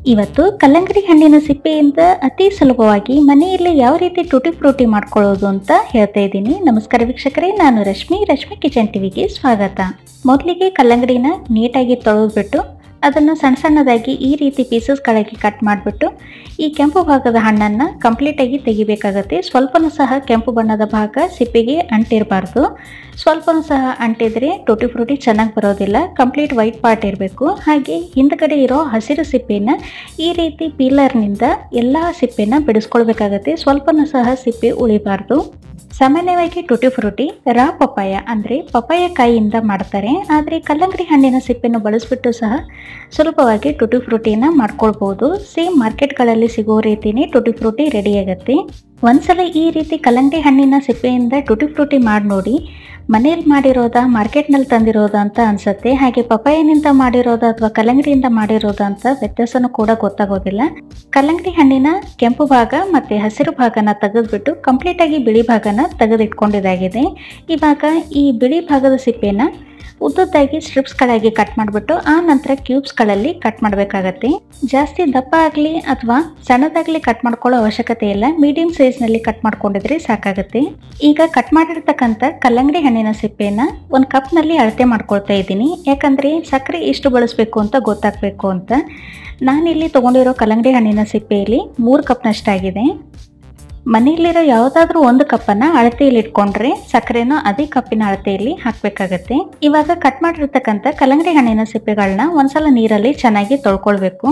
ಇವತ್ತು ಕಲ್ಲಂಗಡಿ ಹಣ್ಣಿನ ಸಿಪ್ಪೆಯಿಂದ ಅತಿ ಸುಲಭವಾಗಿ ಮನೆಯಲ್ಲಿ ಯಾವ ರೀತಿ ಟೂಟಿ ಫ್ರೂಟಿ ಮಾಡ್ಕೊಳ್ಳೋದು ಅಂತ ಹೇಳ್ತಾ ಇದ್ದೀನಿ. ನಮಸ್ಕಾರ ವೀಕ್ಷಕರೇ, ನಾನು ರಶ್ಮಿ ಕಿಚನ್ ಟಿವಿಗೆ ಸ್ವಾಗತ. ಮೊದಲಿಗೆ ಕಲ್ಲಂಗಡಿನ ನೀಟಾಗಿ ತೊಳೆದ್ಬಿಟ್ಟು ಅದನ್ನು ಸಣ್ಣ ಸಣ್ಣದಾಗಿ ಈ ರೀತಿ ಪೀಸಸ್ಗಳಾಗಿ ಕಟ್ ಮಾಡಿಬಿಟ್ಟು ಈ ಕೆಂಪು ಭಾಗದ ಹಣ್ಣನ್ನು ಕಂಪ್ಲೀಟಾಗಿ ತೆಗಿಬೇಕಾಗತ್ತೆ. ಸ್ವಲ್ಪನೂ ಸಹ ಕೆಂಪು ಬಣ್ಣದ ಭಾಗ ಸಿಪ್ಪೆಗೆ ಅಂಟಿರಬಾರ್ದು. ಸ್ವಲ್ಪನೂ ಸಹ ಅಂಟಿದ್ರೆ ಟೂಟಿ ಫ್ರೂಟಿ ಚೆನ್ನಾಗಿ ಬರೋದಿಲ್ಲ. ಕಂಪ್ಲೀಟ್ ವೈಟ್ ಪಾರ್ಟ್ ಇರಬೇಕು. ಹಾಗೆ ಹಿಂದ್ಗಡೆ ಇರೋ ಹಸಿರು ಸಿಪ್ಪೆನ ಈ ರೀತಿ ಪೀಲರ್ನಿಂದ ಎಲ್ಲ ಸಿಪ್ಪೆನ ಬಿಡಿಸ್ಕೊಳ್ಬೇಕಾಗತ್ತೆ. ಸ್ವಲ್ಪನೂ ಸಹ ಸಿಪ್ಪೆ ಉಳಿಬಾರ್ದು. ಸಾಮಾನ್ಯವಾಗಿ ಟೂಟಿ ಫ್ರೂಟಿ ರಾ ಪಪ್ಪಾಯ ಅಂದರೆ ಪಪ್ಪಾಯ ಕಾಯಿಯಿಂದ ಮಾಡ್ತಾರೆ. ಆದರೆ ಕಲ್ಲಂಗಡಿ ಹಣ್ಣಿನ ಸಿಪ್ಪೆಯನ್ನು ಬಳಸಿಬಿಟ್ಟು ಸಹ ಸುಲಭವಾಗಿ ಟೂಟಿ ಫ್ರೂಟಿನ ಮಾಡ್ಕೊಳ್ಬೋದು. ಸೇಮ್ ಮಾರ್ಕೆಟ್ಗಳಲ್ಲಿ ಸಿಗೋ ರೀತಿಯೇ ಟೂಟಿ ಫ್ರೂಟಿ ರೆಡಿ ಆಗುತ್ತೆ. ಒಂದ್ಸಲ ಈ ರೀತಿ ಕಲ್ಲಂಗಡಿ ಹಣ್ಣಿನ ಸಿಪ್ಪೆಯಿಂದ ಟೂಟಿ ಫ್ರೂಟಿ ಮಾಡಿ ನೋಡಿ. ಮನೇಲಿ ಮಾಡಿರೋದ ಮಾರ್ಕೆಟ್ನಲ್ಲಿ ತಂದಿರೋದ ಅಂತ ಅನ್ಸುತ್ತೆ. ಹಾಗೆ ಪಪ್ಪಾಯನಿಂದ ಮಾಡಿರೋದ ಅಥವಾ ಕಲ್ಲಂಗಡಿಯಿಂದ ಮಾಡಿರೋದ ಅಂತ ವ್ಯತ್ಯಾಸನೂ ಕೂಡ ಗೊತ್ತಾಗೋದಿಲ್ಲ. ಕಲ್ಲಂಗಡಿ ಹಣ್ಣಿನ ಕೆಂಪು ಭಾಗ ಮತ್ತು ಹಸಿರು ಭಾಗನ ತೆಗೆದ್ಬಿಟ್ಟು ಕಂಪ್ಲೀಟಾಗಿ ಬಿಳಿ ಭಾಗನ ತೆಗೆದಿಟ್ಕೊಂಡಿದ್ದಾಗಿದೆ. ಇವಾಗ ಈ ಬಿಳಿ ಭಾಗದ ಸಿಪ್ಪೆನ ಉದ್ದದ್ದಾಗಿ ಸ್ಟ್ರಿಪ್ಸ್ಗಳಾಗಿ ಕಟ್ ಮಾಡಿಬಿಟ್ಟು ಆ ನಂತರ ಕ್ಯೂಬ್ಸ್ಗಳಲ್ಲಿ ಕಟ್ ಮಾಡಬೇಕಾಗತ್ತೆ. ಜಾಸ್ತಿ ದಪ್ಪ ಆಗಲಿ ಅಥವಾ ಸಣ್ಣದಾಗಲಿ ಕಟ್ ಮಾಡ್ಕೊಳ್ಳೋ ಅವಶ್ಯಕತೆ ಇಲ್ಲ. ಮೀಡಿಯಂ ಸೈಜ್ನಲ್ಲಿ ಕಟ್ ಮಾಡ್ಕೊಂಡಿದ್ರೆ ಸಾಕಾಗುತ್ತೆ. ಈಗ ಕಟ್ ಮಾಡಿರ್ತಕ್ಕಂಥ ಕಲ್ಲಂಗಡಿ ಹಣ್ಣಿನ ಸಿಪ್ಪೆನ ಒಂದು ಕಪ್ನಲ್ಲಿ ಅಳತೆ ಮಾಡ್ಕೊಳ್ತಾ ಇದ್ದೀನಿ. ಯಾಕಂದರೆ ಸಕ್ಕರೆ ಎಷ್ಟು ಬಳಸಬೇಕು ಅಂತ ಗೊತ್ತಾಗಬೇಕು ಅಂತ. ನಾನಿಲ್ಲಿ ತೊಗೊಂಡಿರೋ ಕಲ್ಲಂಗಡಿ ಹಣ್ಣಿನ ಸಿಪ್ಪೆಯಲ್ಲಿ 3 ಕಪ್ನಷ್ಟಾಗಿದೆ. ಮನೆಯಲ್ಲಿರೋ ಯಾವುದಾದ್ರೂ ಒಂದು ಕಪ್ಪನ್ನು ಅಳತೆಯಲ್ಲಿ ಇಟ್ಕೊಂಡ್ರೆ ಸಕ್ಕರೆನೂ ಅದೇ ಕಪ್ಪಿನ ಅಳತೆಯಲ್ಲಿ ಹಾಕಬೇಕಾಗತ್ತೆ. ಇವಾಗ ಕಟ್ ಮಾಡಿರ್ತಕ್ಕಂಥ ಕಲ್ಲಂಗಡಿ ಹಣ್ಣಿನ ಸಿಪ್ಪೆಗಳನ್ನ ಒಂದ್ಸಲ ನೀರಲ್ಲಿ ಚೆನ್ನಾಗಿ ತೊಳ್ಕೊಳ್ಬೇಕು.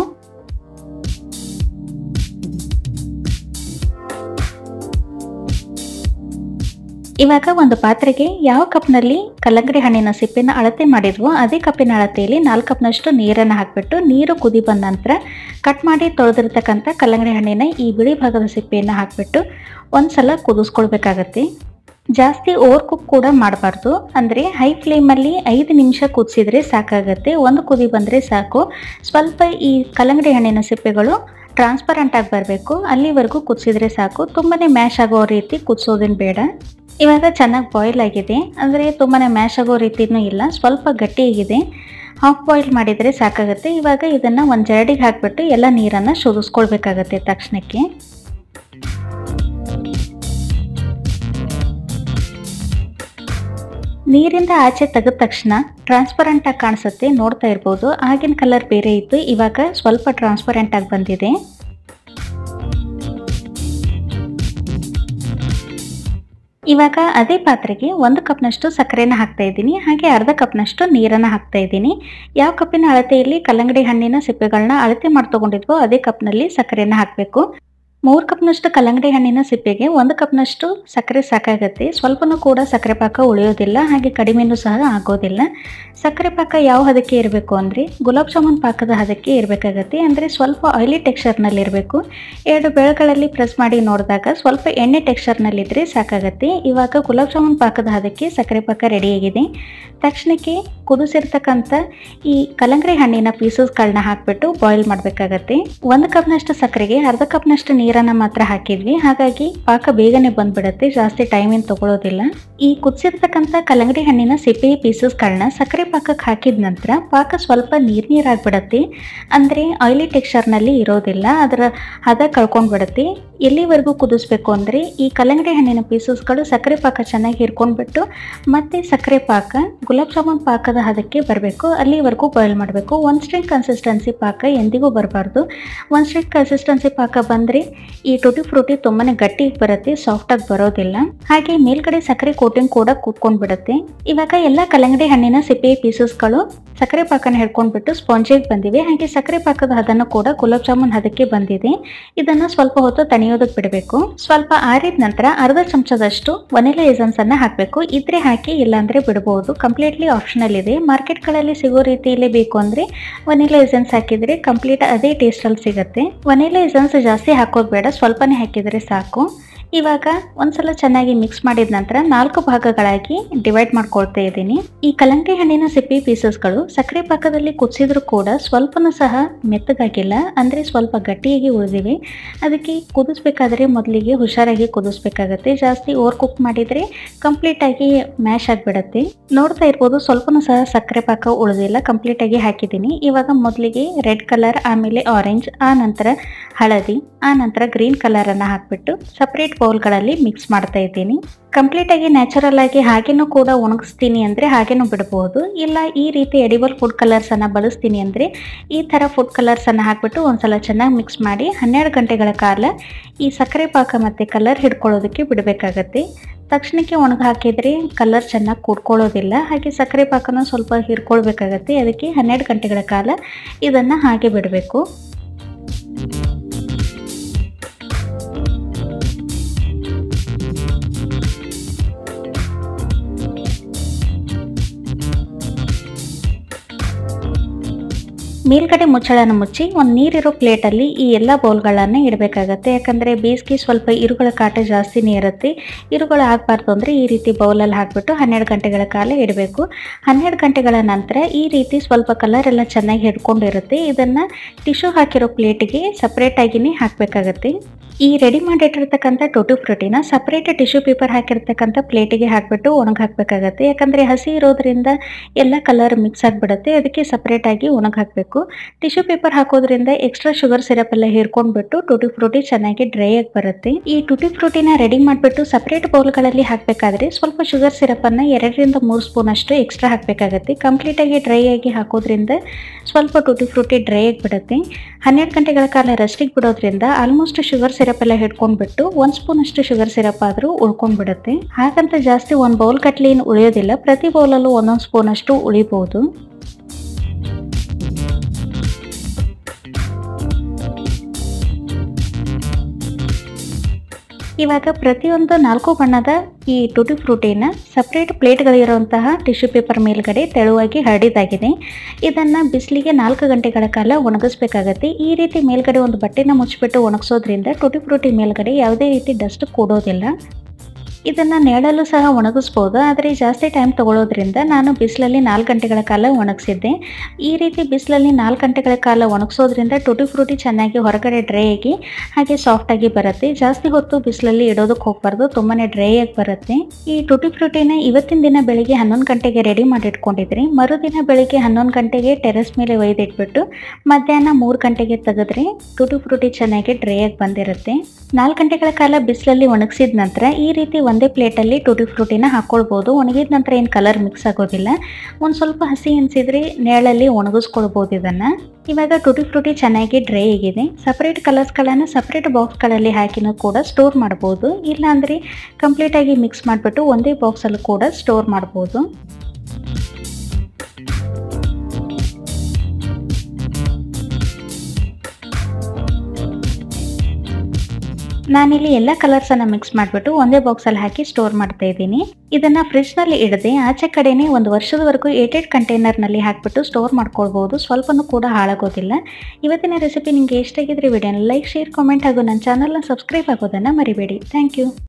ಇವಾಗ ಒಂದು ಪಾತ್ರೆಗೆ ಯಾವ ಕಪ್ನಲ್ಲಿ ಕಲ್ಲಂಗಡಿ ಹಣ್ಣಿನ ಸಿಪ್ಪೆನ ಅಳತೆ ಮಾಡಿದ್ವೋ ಅದೇ ಕಪ್ಪಿನ ಅಳತೆಯಲ್ಲಿ 4 ಕಪ್ನಷ್ಟು ನೀರನ್ನು ಹಾಕಿಬಿಟ್ಟು ನೀರು ಕುದಿ ಬಂದ ನಂತರ ಕಟ್ ಮಾಡಿ ತೊಳೆದಿರ್ತಕ್ಕಂಥ ಕಲ್ಲಂಗಡಿ ಹಣ್ಣಿನ ಈ ಬಿಳಿ ಭಾಗದ ಸಿಪ್ಪೆಯನ್ನು ಹಾಕಿಬಿಟ್ಟು ಒಂದ್ಸಲ ಕುದಿಸ್ಕೊಳ್ಬೇಕಾಗತ್ತೆ. ಜಾಸ್ತಿ ಓವರ್ ಕುಕ್ ಕೂಡ ಮಾಡಬಾರ್ದು. ಅಂದರೆ ಹೈ ಫ್ಲೇಮಲ್ಲಿ 5 ನಿಮಿಷ ಕುದಿಸಿದ್ರೆ ಸಾಕಾಗತ್ತೆ. ಒಂದು ಕುದಿ ಬಂದರೆ ಸಾಕು. ಸ್ವಲ್ಪ ಈ ಕಲ್ಲಂಗಡಿ ಹಣ್ಣಿನ ಸಿಪ್ಪೆಗಳು ಟ್ರಾನ್ಸ್ಪರೆಂಟ್ ಆಗಿ ಬರಬೇಕು. ಅಲ್ಲಿವರೆಗೂ ಕುದಿಸಿದ್ರೆ ಸಾಕು. ತುಂಬಾ ಮ್ಯಾಶ್ ಆಗೋ ರೀತಿ ಕುದಿಸೋದೇನು ಬೇಡ. ಇವಾಗ ಚೆನ್ನಾಗಿ ಬಾಯ್ಲ್ ಆಗಿದೆ. ಅಂದರೆ ತುಂಬಾ ಮ್ಯಾಶ್ ಆಗೋ ರೀತಿಯೂ ಇಲ್ಲ, ಸ್ವಲ್ಪ ಗಟ್ಟಿಯಾಗಿದೆ. ಹಾಫ್ ಬಾಯ್ಲ್ ಮಾಡಿದರೆ ಸಾಕಾಗುತ್ತೆ. ಇವಾಗ ಇದನ್ನು ಒಂದು ಜರಡಿಗೆ ಹಾಕಿಬಿಟ್ಟು ಎಲ್ಲ ನೀರನ್ನು ಶೋಧಿಸ್ಕೊಳ್ಬೇಕಾಗತ್ತೆ ತಕ್ಷಣಕ್ಕೆ. ನೀರಿಂದ ಆಚೆ ತೆಗೆದ ತಕ್ಷಣ ಟ್ರಾನ್ಸ್ಪರೆಂಟ್ ಆಗಿ ಕಾಣಿಸುತ್ತೆ, ನೋಡ್ತಾ ಇರ್ಬೋದು. ಆಗಿನ ಕಲರ್ ಬೇರೆ ಇತ್ತು, ಇವಾಗ ಸ್ವಲ್ಪ ಟ್ರಾನ್ಸ್ಪರೆಂಟ್ ಆಗಿ ಬಂದಿದೆ. ಇವಾಗ ಅದೇ ಪಾತ್ರೆಗೆ 1 ಕಪ್ನಷ್ಟು ಸಕ್ಕರೆನ ಹಾಕ್ತಾ ಇದ್ದೀನಿ. ಹಾಗೆ ಅರ್ಧ ಕಪ್ನಷ್ಟು ನೀರನ್ನು ಹಾಕ್ತಾ ಇದ್ದೀನಿ. ಯಾವ ಕಪ್ಪಿನ ಅಳತೆಯಲ್ಲಿ ಕಲ್ಲಂಗಡಿ ಹಣ್ಣಿನ ಸಿಪ್ಪೆಗಳನ್ನ ಅಳತೆ ಮಾಡಿ ತಗೊಂಡಿದ್ವೋ ಅದೇ ಕಪ್ನಲ್ಲಿ ಸಕ್ಕರೆನ ಹಾಕಬೇಕು. 3 ಕಪ್ನಷ್ಟು ಕಲ್ಲಂಗಡಿ ಹಣ್ಣಿನ ಸಿಪ್ಪೆಗೆ 1 ಕಪ್ನಷ್ಟು ಸಕ್ಕರೆ ಸಾಕಾಗುತ್ತೆ. ಸ್ವಲ್ಪನೂ ಕೂಡ ಸಕ್ಕರೆ ಪಾಕ ಉಳಿಯೋದಿಲ್ಲ, ಹಾಗೆ ಕಡಿಮೆನೂ ಸಹ ಆಗೋದಿಲ್ಲ. ಸಕ್ಕರೆ ಪಾಕ ಯಾವ ಹದಕ್ಕೆ ಇರಬೇಕು ಅಂದರೆ ಗುಲಾಬ್ ಜಾಮೂನ್ ಪಾಕದ ಹದಕ್ಕೆ ಇರಬೇಕಾಗತ್ತೆ. ಅಂದರೆ ಸ್ವಲ್ಪ ಆಯಿಲಿ ಟೆಕ್ಸ್ಚರ್ನಲ್ಲಿ ಇರಬೇಕು. 2 ಬೆರಳುಗಳಲ್ಲಿ ಪ್ರೆಸ್ ಮಾಡಿ ನೋಡಿದಾಗ ಸ್ವಲ್ಪ ಎಣ್ಣೆ ಟೆಕ್ಸ್ಚರ್ನಲ್ಲಿದ್ದರೆ ಸಾಕಾಗತ್ತೆ. ಇವಾಗ ಗುಲಾಬ್ ಜಾಮೂನ್ ಪಾಕದ ಹದಕ್ಕೆ ಸಕ್ಕರೆ ಪಾಕ ರೆಡಿಯಾಗಿದೆ. ತಕ್ಷಣಕ್ಕೆ ಕುದಿಸಿರ್ತಕ್ಕಂಥ ಈ ಕಲ್ಲಂಗಡಿ ಹಣ್ಣಿನ ಪೀಸಸ್ಗಳನ್ನ ಹಾಕಿಬಿಟ್ಟು ಬಾಯ್ಲ್ ಮಾಡಬೇಕಾಗತ್ತೆ. 1 ಕಪ್ನಷ್ಟು ಸಕ್ಕರೆಗೆ ಅರ್ಧ ಕಪ್ನಷ್ಟು ನೀರನ್ನು ಮಾತ್ರ ಹಾಕಿದ್ವಿ. ಹಾಗಾಗಿ ಪಾಕ ಬೇಗನೆ ಬಂದ್ಬಿಡುತ್ತೆ, ಜಾಸ್ತಿ ಟೈಮ್ ಏನು ತಗೊಳ್ಳೋದಿಲ್ಲ. ಈ ಕುದಿಸಿರ್ತಕ್ಕಂಥ ಕಲ್ಲಂಗಡಿ ಹಣ್ಣಿನ ಸಿಪ್ಪೆ ಪೀಸಸ್ಗಳನ್ನ ಸಕ್ಕರೆ ಪಾಕಕ್ಕೆ ಹಾಕಿದ ನಂತರ ಪಾಕ ಸ್ವಲ್ಪ ನೀರಾಗ್ಬಿಡತ್ತೆ. ಅಂದರೆ ಆಯಿಲಿ ಟೆಕ್ಸ್ಚರ್ನಲ್ಲಿ ಇರೋದಿಲ್ಲ, ಅದರ ಹದ ಕಳ್ಕೊಂಡ್ಬಿಡುತ್ತೆ. ಎಲ್ಲಿವರೆಗೂ ಕುದಿಸ್ಬೇಕು ಅಂದರೆ ಈ ಕಲ್ಲಂಗಡಿ ಹಣ್ಣಿನ ಪೀಸಸ್ಗಳು ಸಕ್ಕರೆ ಪಾಕ ಚೆನ್ನಾಗಿ ಹಿರ್ಕೊಂಡ್ಬಿಟ್ಟು ಮತ್ತೆ ಸಕ್ಕರೆ ಪಾಕ ಗುಲಾಬ್ ಜಾಮೂನ್ ಪಾಕದ ಹದಕ್ಕೆ ಬರಬೇಕು. ಅಲ್ಲಿವರೆಗೂ ಬಾಯ್ಲ್ ಮಾಡಬೇಕು. 1 ಸ್ಟ್ರಿಂಗ್ ಕನ್ಸಿಸ್ಟೆನ್ಸಿ ಪಾಕ ಎಂದಿಗೂ ಬರಬಾರ್ದು. 1 ಸ್ಟ್ರಿಂಗ್ ಕನ್ಸಿಸ್ಟೆನ್ಸಿ ಪಾಕ ಬಂದರೆ ಈ ಟೂಟಿ ಫ್ರೂಟಿ ತುಂಬಾ ಗಟ್ಟಿಗೆ ಬರುತ್ತೆ, ಸಾಫ್ಟಾಗಿ ಬರೋದಿಲ್ಲ. ಹಾಗೆ ಮೇಲ್ಗಡೆ ಸಕ್ಕರೆ ಕೋಟಿಂಗ್ ಕೂಡ ಕೂತ್ಕೊಂಡು ಬಿಡುತ್ತೆ. ಇವಾಗ ಎಲ್ಲ ಕಲ್ಲಂಗಡಿ ಹಣ್ಣಿನ ಸಿಪ್ಪೆ ಪೀಸಸ್ಗಳು ಸಕ್ಕರೆ ಪಾಕನ ಹಿಡ್ಕೊಂಡ್ಬಿಟ್ಟು ಸ್ಪಾಂಜಿಗೆ ಬಂದಿವೆ. ಹಾಗೆ ಸಕ್ಕರೆ ಪಾಕದ ಹದನ್ನು ಕೂಡ ಗುಲಾಬ್ ಜಾಮೂನ್ ಹದಕ್ಕೆ ಬಂದಿದೆ. ಇದನ್ನು ಸ್ವಲ್ಪ ಹೊತ್ತು ತಣಿಯೋದಕ್ಕೆ ಬಿಡಬೇಕು. ಸ್ವಲ್ಪ ಆರಿದ ನಂತರ ಅರ್ಧ ಚಮಚದಷ್ಟು ವನಿಲಾ ಎಸೆನ್ಸ್ ಅನ್ನು ಹಾಕಬೇಕು. ಇದ್ರೆ ಹಾಕಿ, ಇಲ್ಲಾಂದ್ರೆ ಬಿಡಬಹುದು. ಕಂಪ್ಲೀಟ್ಲಿ ಆಪ್ಷನಲ್ ಇದೆ. ಮಾರ್ಕೆಟ್ಗಳಲ್ಲಿ ಸಿಗೋ ರೀತಿಯಲ್ಲಿ ಬೇಕು ಅಂದರೆ ವನಿಲಾ ಎಸೆನ್ಸ್ ಹಾಕಿದರೆ ಕಂಪ್ಲೀಟ್ ಅದೇ ಟೇಸ್ಟಲ್ಲಿ ಸಿಗುತ್ತೆ. ವನಿಲಾ ಎಸೆನ್ಸ್ ಜಾಸ್ತಿ ಹಾಕೋದು ಬೇಡ, ಸ್ವಲ್ಪನೇ ಹಾಕಿದರೆ ಸಾಕು. ಇವಾಗ ಒಂದ್ಸಲ ಚೆನ್ನಾಗಿ ಮಿಕ್ಸ್ ಮಾಡಿದ ನಂತರ 4 ಭಾಗಗಳಾಗಿ ಡಿವೈಡ್ ಮಾಡ್ಕೊಳ್ತಾ ಇದ್ದೀನಿ. ಈ ಕಲ್ಲಂಗಡಿ ಹಣ್ಣಿನ ಸಿಪ್ಪೆ ಪೀಸಸ್ಗಳು ಸಕ್ಕರೆ ಪಾಕದಲ್ಲಿ ಕುದಿಸಿದ್ರು ಕೂಡ ಸ್ವಲ್ಪನೂ ಸಹ ಮೆತ್ತಗಾಗಿಲ್ಲ, ಅಂದ್ರೆ ಸ್ವಲ್ಪ ಗಟ್ಟಿಯಾಗಿ ಉಳಿದಿವೆ. ಅದಕ್ಕೆ ಕುದಿಸ್ಬೇಕಾದ್ರೆ ಮೊದಲಿಗೆ ಹುಷಾರಾಗಿ ಕುದಿಸ್ಬೇಕಾಗತ್ತೆ. ಜಾಸ್ತಿ ಓವರ್ ಕುಕ್ ಮಾಡಿದ್ರೆ ಕಂಪ್ಲೀಟ್ ಆಗಿ ಮ್ಯಾಶ್ ಆಗಿಬಿಡತ್ತೆ. ನೋಡ್ತಾ ಇರ್ಬೋದು, ಸ್ವಲ್ಪನೂ ಸಹ ಸಕ್ಕರೆ ಪಾಕ ಉಳಿದಿಲ್ಲ, ಕಂಪ್ಲೀಟ್ ಆಗಿ ಹಾಕಿದ್ದೀನಿ. ಇವಾಗ ಮೊದಲಿಗೆ ರೆಡ್ ಕಲರ್, ಆಮೇಲೆ ಆರೆಂಜ್, ಆ ನಂತರ ಹಳದಿ, ಆ ನಂತರ ಗ್ರೀನ್ ಕಲರ್ ಅನ್ನ ಹಾಕ್ಬಿಟ್ಟು ಸಪರೇಟ್ ಬೌಲ್ಗಳಲ್ಲಿ ಮಿಕ್ಸ್ ಮಾಡ್ತಾ ಇದ್ದೀನಿ. ಕಂಪ್ಲೀಟ್ ಆಗಿ ನ್ಯಾಚುರಲ್ ಆಗಿ ಹಾಗೇನೂ ಕೂಡ ಒಣಗಿಸ್ತೀನಿ ಅಂದ್ರೆ ಹಾಗೇನೂ ಬಿಡಬಹುದು. ಇಲ್ಲ ಈ ರೀತಿ ಎಡಿಬಲ್ ಫುಡ್ ಕಲರ್ಸ್ ಅನ್ನ ಬಳಸ್ತೀನಿ ಅಂದ್ರೆ ಈ ತರ ಫುಡ್ ಕಲರ್ಸ್ ಅನ್ನ ಹಾಕ್ಬಿಟ್ಟು ಒಂದ್ಸಲ ಚೆನ್ನಾಗಿ ಮಿಕ್ಸ್ ಮಾಡಿ 12 ಗಂಟೆಗಳ ಕಾಲ ಈ ಸಕ್ಕರೆ ಪಾಕ ಮತ್ತೆ ಕಲರ್ ಹಿಡ್ಕೊಳ್ಳೋದಕ್ಕೆ ಬಿಡಬೇಕಾಗತ್ತೆ. ತಕ್ಷಣಕ್ಕೆ ಒಣಗಿ ಹಾಕಿದ್ರೆ ಕಲರ್ ಚೆನ್ನಾಗಿ ಕೂಡ್ಕೊಳ್ಳೋದಿಲ್ಲ, ಹಾಗೆ ಸಕ್ಕರೆ ಪಾಕನ ಸ್ವಲ್ಪ ಹಿರ್ಕೊಳ್ಬೇಕಾಗತ್ತೆ. ಅದಕ್ಕೆ 12 ಗಂಟೆಗಳ ಕಾಲ ಇದನ್ನ ಹಾಗೆ ಬಿಡಬೇಕು. ಮೇಲ್ಗಡೆ ಮುಚ್ಚಳನ ಮುಚ್ಚಿ ಒಂದು ನೀರಿರೋ ಪ್ಲೇಟಲ್ಲಿ ಈ ಎಲ್ಲ ಬೌಲ್ಗಳನ್ನು ಇಡಬೇಕಾಗತ್ತೆ. ಯಾಕಂದರೆ ಬೇಸಿಗೆ ಸ್ವಲ್ಪ ಇರುಗಳ ಕಾಟ ಜಾಸ್ತಿನೇ ಇರುತ್ತೆ. ಇರುಗಳು ಆಗಬಾರ್ದು ಅಂದರೆ ಈ ರೀತಿ ಬೌಲಲ್ಲಿ ಹಾಕಿಬಿಟ್ಟು 12 ಗಂಟೆಗಳ ಕಾಲ ಇಡಬೇಕು. 12 ಗಂಟೆಗಳ ನಂತರ ಈ ರೀತಿ ಸ್ವಲ್ಪ ಕಲರ್ ಎಲ್ಲ ಚೆನ್ನಾಗಿ ಹಿಡ್ಕೊಂಡಿರುತ್ತೆ. ಇದನ್ನು ಟಿಶ್ಯೂ ಹಾಕಿರೋ ಪ್ಲೇಟಿಗೆ ಸಪ್ರೇಟಾಗಿಯೇ ಹಾಕಬೇಕಾಗತ್ತೆ. ಈ ರೆಡಿ ಮಾಡಿಟ್ಟಿರ್ತಕ್ಕಂಥ ಟೂಟಿ ಫ್ರೂಟಿನ ಸಪ್ರೇಟ್ ಟಿಶ್ಯೂ ಪೇಪರ್ ಹಾಕಿರ್ತಕ್ಕಂಥ ಪ್ಲೇಟಿಗೆ ಹಾಕಿಬಿಟ್ಟು ಒಣಗಿ ಹಾಕಬೇಕಾಗತ್ತೆ. ಯಾಕಂದರೆ ಹಸಿ ಇರೋದ್ರಿಂದ ಎಲ್ಲ ಕಲರ್ ಮಿಕ್ಸ್ ಆಗಿಬಿಡುತ್ತೆ. ಅದಕ್ಕೆ ಸಪ್ರೇಟಾಗಿ ಒಣಗಿ ಹಾಕಬೇಕು. ಟಿಶ್ಯೂ ಪೇಪರ್ ಹಾಕೋದ್ರಿಂದ ಎಕ್ಸ್ಟ್ರಾ ಶುಗರ್ ಸಿರಪ್ ಎಲ್ಲ ಹೀರ್ಕೊಂಡ್ಬಿಟ್ಟು ಟೂಟಿ ಫ್ರೂಟಿ ಚೆನ್ನಾಗಿ ಡ್ರೈ ಆಗಿ ಬರುತ್ತೆ. ಈ ಟೂಟಿ ಫ್ರೂಟಿನ ರೆಡಿ ಮಾಡಿಬಿಟ್ಟು ಸಪ್ರೇಟ್ ಬೌಲ್ಗಳಲ್ಲಿ ಹಾಕಬೇಕಾದ್ರೆ ಸ್ವಲ್ಪ ಶುಗರ್ ಸಿರಪನ್ನು 2 ರಿಂದ 3 ಸ್ಪೂನ್ ಅಷ್ಟು ಎಕ್ಸ್ಟ್ರಾ ಹಾಕಬೇಕಾಗತ್ತೆ. ಕಂಪ್ಲೀಟಾಗಿ ಡ್ರೈ ಆಗಿ ಹಾಕೋದ್ರಿಂದ ಸ್ವಲ್ಪ ಟೂಟಿ ಫ್ರೂಟಿ ಡ್ರೈ ಆಗಿಬಿಡುತ್ತೆ. 12 ಗಂಟೆಗಳ ಕಾಲ ರೆಸ್ಟಿಗೆ ಬಿಡೋದ್ರಿಂದ ಆಲ್ಮೋಸ್ಟ್ ಶುಗರ್ ಸಿರಪ್ ಎಲ್ಲ ಹಿಡ್ಕೊಂಡ್ಬಿಟ್ಟು 1 ಸ್ಪೂನ್ ಅಷ್ಟು ಶುಗರ್ ಸಿರಪ್ ಆದರೂ ಉಳ್ಕೊಂಡ್ಬಿಡುತ್ತೆ. ಹಾಗಂತ ಜಾಸ್ತಿ ಒಂದು ಬೌಲ್ ಕಟ್ಲಿ ಏನು ಉಳಿಯೋದಿಲ್ಲ, ಪ್ರತಿ ಬೌಲಲ್ಲೂ 1 ಸ್ಪೂನ್ ಅಷ್ಟು ಉಳಿಬಹುದು. ಇವಾಗ ಪ್ರತಿಯೊಂದು 4 ಬಣ್ಣದ ಈ ಟೂಟಿ ಫ್ರೂಟಿನ ಸಪ್ರೇಟ್ ಪ್ಲೇಟ್ಗಳಿರುವಂತಹ ಟಿಶ್ಯೂ ಪೇಪರ್ ಮೇಲ್ಗಡೆ ತೆಳುವಾಗಿ ಹರಡಿದಾಗಿದೆ. ಇದನ್ನು ಬಿಸಿಲಿಗೆ 4 ಗಂಟೆಗಳ ಕಾಲ ಒಣಗಿಸ್ಬೇಕಾಗತ್ತೆ. ಈ ರೀತಿ ಮೇಲ್ಗಡೆ ಒಂದು ಬಟ್ಟೆನ ಮುಚ್ಚಿಬಿಟ್ಟು ಒಣಗಿಸೋದ್ರಿಂದ ಟೂಟಿ ಫ್ರೂಟಿ ಮೇಲ್ಗಡೆ ಯಾವುದೇ ರೀತಿ ಡಸ್ಟ್ ಕೂಡೋದಿಲ್ಲ. ಇದನ್ನು ನೆರಳಲ್ಲೂ ಸಹ ಒಣಗಿಸ್ಬೋದು, ಆದರೆ ಜಾಸ್ತಿ ಟೈಮ್ ತಗೊಳ್ಳೋದ್ರಿಂದ ನಾನು ಬಿಸಿಲಲ್ಲಿ 4 ಗಂಟೆಗಳ ಕಾಲ ಒಣಗಿಸಿದ್ದೆ. ಈ ರೀತಿ ಬಿಸಿಲಲ್ಲಿ 4 ಗಂಟೆಗಳ ಕಾಲ ಒಣಗಿಸೋದ್ರಿಂದ ಟೂಟಿ ಫ್ರೂಟಿ ಚೆನ್ನಾಗಿ ಹೊರಗಡೆ ಡ್ರೈ ಆಗಿ ಹಾಗೆ ಸಾಫ್ಟಾಗಿ ಬರುತ್ತೆ. ಜಾಸ್ತಿ ಹೊತ್ತು ಬಿಸಿಲಲ್ಲಿ ಇಡೋದಕ್ಕೆ ಹೋಗಬಾರ್ದು, ತುಂಬಾ ಡ್ರೈ ಆಗಿ ಬರುತ್ತೆ. ಈ ಟೂಟಿ ಫ್ರೂಟಿನ ಇವತ್ತಿನ ದಿನ ಬೆಳಿಗ್ಗೆ 11 ಗಂಟೆಗೆ ರೆಡಿ ಮಾಡಿ ಇಟ್ಕೊಂಡಿದ್ರಿ, ಮರುದಿನ ಬೆಳಿಗ್ಗೆ 11 ಗಂಟೆಗೆ ಟೆರೆಸ್ ಮೇಲೆ ಒಯ್ದಿಟ್ಬಿಟ್ಟು ಮಧ್ಯಾಹ್ನ 3 ಗಂಟೆಗೆ ತೆಗೆದ್ರೆ ಟೂಟಿ ಫ್ರೂಟಿ ಚೆನ್ನಾಗಿ ಡ್ರೈ ಆಗಿ ಬಂದಿರುತ್ತೆ. 4 ಗಂಟೆಗಳ ಕಾಲ ಬಿಸಿಲಲ್ಲಿ ಒಣಗಿಸಿದ ನಂತರ ಈ ರೀತಿ ಒಂದೇ ಪ್ಲೇಟಲ್ಲಿ ಟೂಟಿ ಫ್ರೂಟಿನ ಹಾಕ್ಕೊಳ್ಬೋದು. ಒಣಗಿದ ನಂತರ ಏನು ಕಲರ್ ಮಿಕ್ಸ್ ಆಗೋದಿಲ್ಲ. ಒಂದು ಸ್ವಲ್ಪ ಹಸಿ ಅನಿಸಿದ್ರೆ ನೆರಳಲ್ಲಿ ಒಣಗಿಸ್ಕೊಳ್ಬೋದು ಇದನ್ನು. ಇವಾಗ ಟೂಟಿ ಫ್ರೂಟಿ ಚೆನ್ನಾಗಿ ಡ್ರೈ ಆಗಿದೆ. ಸಪ್ರೇಟ್ ಕಲರ್ಸ್ಗಳನ್ನು ಸಪ್ರೇಟ್ ಬಾಕ್ಸ್ಗಳಲ್ಲಿ ಹಾಕಿನೂ ಕೂಡ ಸ್ಟೋರ್ ಮಾಡ್ಬೋದು. ಇಲ್ಲಾಂದರೆ ಕಂಪ್ಲೀಟಾಗಿ ಮಿಕ್ಸ್ ಮಾಡಿಬಿಟ್ಟು ಒಂದೇ ಬಾಕ್ಸಲ್ಲೂ ಕೂಡ ಸ್ಟೋರ್ ಮಾಡ್ಬೋದು. ನಾನಿಲ್ಲಿ ಎಲ್ಲ ಕಲರ್ಸನ್ನು ಮಿಕ್ಸ್ ಮಾಡಿಬಿಟ್ಟು ಒಂದೇ ಬಾಕ್ಸಲ್ಲಿ ಹಾಕಿ ಸ್ಟೋರ್ ಮಾಡ್ತಾ ಇದ್ದೀನಿ. ಇದನ್ನು ಫ್ರಿಜ್ನಲ್ಲಿ ಇಡದೆ ಆಚೆ ಕಡೆನೇ 1 ವರ್ಷದವರೆಗೂ ಏಟೆಡ್ ಕಂಟೈನರ್ನಲ್ಲಿ ಹಾಕಿಬಿಟ್ಟು ಸ್ಟೋರ್ ಮಾಡ್ಕೊಳ್ಬೋದು. ಸ್ವಲ್ಪನೂ ಕೂಡ ಹಾಳಾಗೋದಿಲ್ಲ. ಇವತ್ತಿನ ರೆಸಿಪಿ ನಿಮಗೆ ಇಷ್ಟ ಆಗಿದ್ರೆ ವಿಡಿಯೋನ ಲೈಕ್, ಶೇರ್, ಕಾಮೆಂಟ್ ಹಾಗೂ ನನ್ನ ಚಾನಲ್ನ ಸಬ್ಸ್ಕ್ರೈಬ್ ಆಗೋದನ್ನು ಮರಿಬೇಡಿ. Thank you.